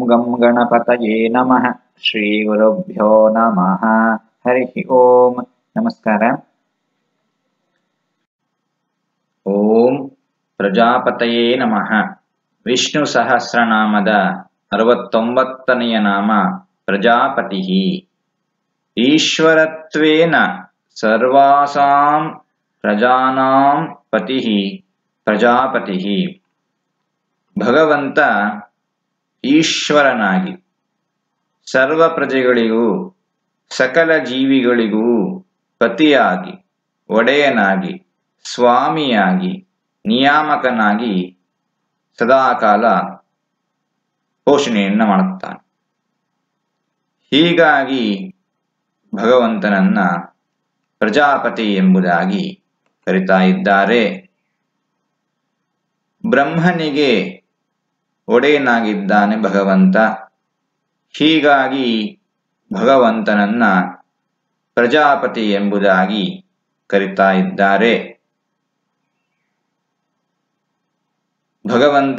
गं गणपतये नमः। श्रीगुरुभ्यो नमः। हरिः ओम नमस्कार। ओम प्रजापतये नमः। विष्णु सहस्रनामद 69ನೆಯ ನಾಮ ಪ್ರಜಾಪತಿಃ। ಈಶ್ವರತ್ವೇನ ಸರ್ವಾಸಾಂ ಪ್ರಜಾನಾಂ ಪತಿಃ ಪ್ರಜಾಪತಿಃ। ಭಗವಂತ ಈಶ್ವರನಾಗಿ ಸರ್ವ ಪ್ರಜೆಗಳಿಗೂ ಸಕಲ ಜೀವಿಗಳಿಗೂ ಪತಿಯಾಗಿ ಒಡೆಯನಾಗಿ ಸ್ವಾಮಿಯಾಗಿ ನಿಯಾಮಕನಾಗಿ ಸದಾಕಾಲ ಪೋಷಣೆಯನ್ನು ಮಾಡುತ್ತಾನೆ. ಹೀಗಾಗಿ ಭಗವಂತನನ್ನ ಪ್ರಜಾಪತಿ ಎಂಬುದಾಗಿ ಕರೀತಾ ಇದ್ದಾರೆ. ಬ್ರಹ್ಮನಿಗೆ ಒಡೆಯನಾಗಿದ್ದಾನೆ ಭಗವಂತ. ಹೀಗಾಗಿ ಭಗವಂತನನ್ನ ಪ್ರಜಾಪತಿ ಎಂಬುದಾಗಿ ಕರೀತಾ ಇದ್ದಾರೆ. ಭಗವಂತ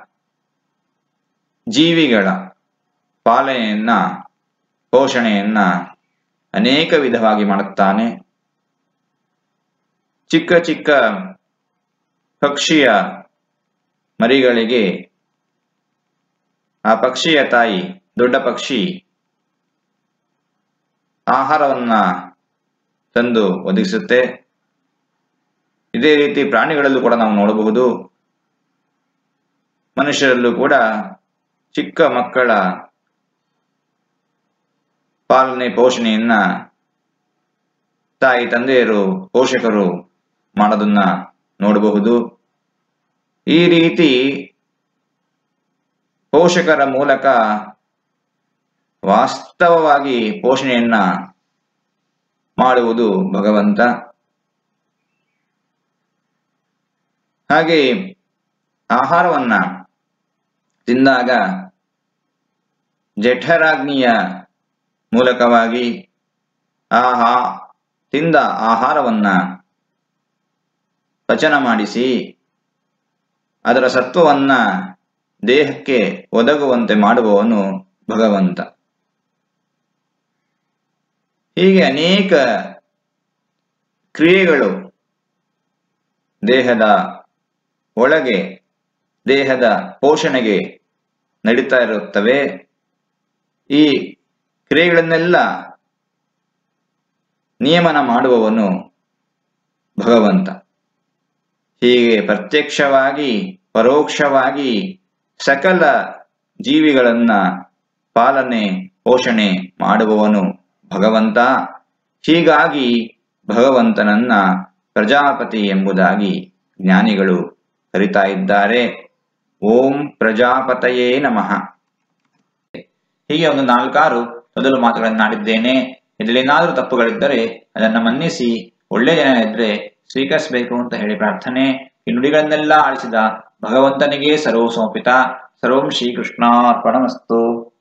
ಜೀವಿಗಳ ಪಾಲನೆಯನ್ನ ಪೋಷಣೆಯನ್ನ ಅನೇಕ ವಿಧವಾಗಿ ಮಾಡುತ್ತಾನೆ. ಚಿಕ್ಕ ಚಿಕ್ಕ ಪಕ್ಷಿಯ ಮರಿಗಳಿಗೆ ಆ ಪಕ್ಷಿಯ ತಾಯಿ ದೊಡ್ಡ ಪಕ್ಷಿ ಆಹಾರವನ್ನ ತಂದು ಒದಗಿಸುತ್ತೆ. ಇದೇ ರೀತಿ ಪ್ರಾಣಿಗಳಲ್ಲೂ ಕೂಡ ನಾವು ನೋಡಬಹುದು. ಮನುಷ್ಯರಲ್ಲೂ ಕೂಡ ಚಿಕ್ಕ ಮಕ್ಕಳ ಪಾಲನೆ ಪೋಷಣೆಯನ್ನ ತಾಯಿ ತಂದೆಯರು ಪೋಷಕರು ಮಾಡೋದನ್ನ ನೋಡಬಹುದು. ಈ ರೀತಿ ಪೋಷಕರ ಮೂಲಕ ವಾಸ್ತವವಾಗಿ ಪೋಷಣೆಯನ್ನ ಮಾಡುವುದು ಭಗವಂತ. ಹಾಗೆ ಆಹಾರವನ್ನ ತಿಂದಾಗ ಜಠರಾಗ್ನಿಯ ಮೂಲಕವಾಗಿ ತಿಂದ ಆಹಾರವನ್ನ ಪಚನ ಮಾಡಿಸಿ ಅದರ ಸತ್ವವನ್ನ ದೇಹಕ್ಕೆ ಒದಗುವಂತೆ ಮಾಡುವವನು ಭಗವಂತ. ಹೀಗೆ ಅನೇಕ ಕ್ರಿಯೆಗಳು ದೇಹದ ಒಳಗೆ ದೇಹದ ಪೋಷಣೆಗೆ ನಡೀತಾ ಇರುತ್ತವೆ. ಈ ಕ್ರಿಯೆಗಳನ್ನೆಲ್ಲ ನಿಯಮನ ಮಾಡುವವನು ಭಗವಂತ. ಹೀಗೆ ಪ್ರತ್ಯಕ್ಷವಾಗಿ ಪರೋಕ್ಷವಾಗಿ ಸಕಲ ಜೀವಿಗಳನ್ನ ಪಾಲನೆ ಪೋಷಣೆ ಮಾಡುವವನು ಭಗವಂತ. ಹೀಗಾಗಿ ಭಗವಂತನನ್ನ ಪ್ರಜಾಪತಿ ಎಂಬುದಾಗಿ ಜ್ಞಾನಿಗಳು ಕರೀತಾ ಇದ್ದಾರೆ. ಓಂ ಪ್ರಜಾಪತಯೇ ನಮಃ. ಹೀಗೆ ಒಂದು 4-6 ಮೊದಲು ಮಾತುಗಳನ್ನಾಡಿದ್ದೇನೆ. ಇದರಲ್ಲೇನಾದರೂ ತಪ್ಪುಗಳಿದ್ದರೆ ಅದನ್ನು ಮನ್ನಿಸಿ ಒಳ್ಳೆಯ ಜನ ಇದ್ರೆ ಸ್ವೀಕರಿಸಬೇಕು ಅಂತ ಹೇಳಿ ಪ್ರಾರ್ಥನೆ. ಈ ನುಡಿಗಳನ್ನೆಲ್ಲ ಆಳಿಸಿದ ಭಗವಂತನಿಗೆ ಸರ್ವ ಸಮರ್ಪಿತ. ಸರ್ವಂ ಶ್ರೀಕೃಷ್ಣಾರ್ಪಣಮಸ್ತು.